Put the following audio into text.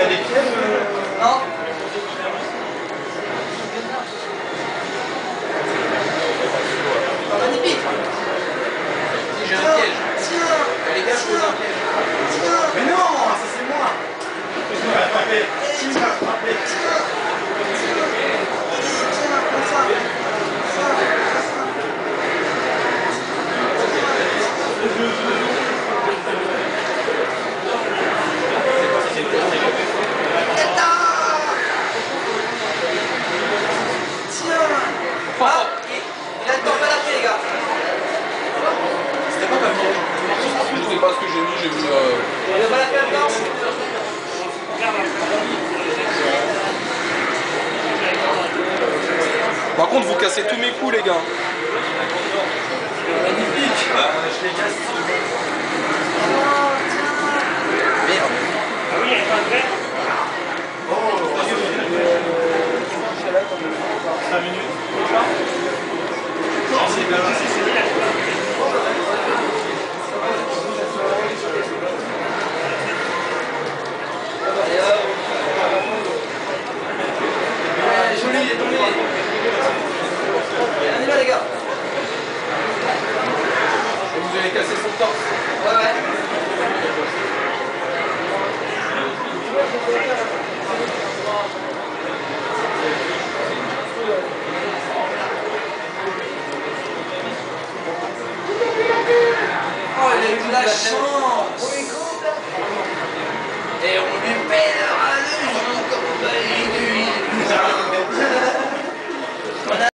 T'as des pièges Non. Magnifique. Si j'ai un piège. Tiens. Les gars, je pose un piège. Tiens. Mais non, ça c'est moi. Qui m'a frappé? Qui m'a frappé? Tiens, comme ça. Ah, il a le temps pas la pied, les gars. C'était pas ma piège. Je sais pas ce que j'ai mis. Il a pas la pied encore. Par contre, vous cassez tous mes coups, les gars. Magnifique. Je les casse. Merde. Ah oui, il n'y a pas de verre. Oh, 5 minutes. non, c'est bien. Joli, il est tombé. On y va, les gars. Et vous allez casser son torse. Ouais, ouais. Oh, il a eu de la chance. Et on lui pèle.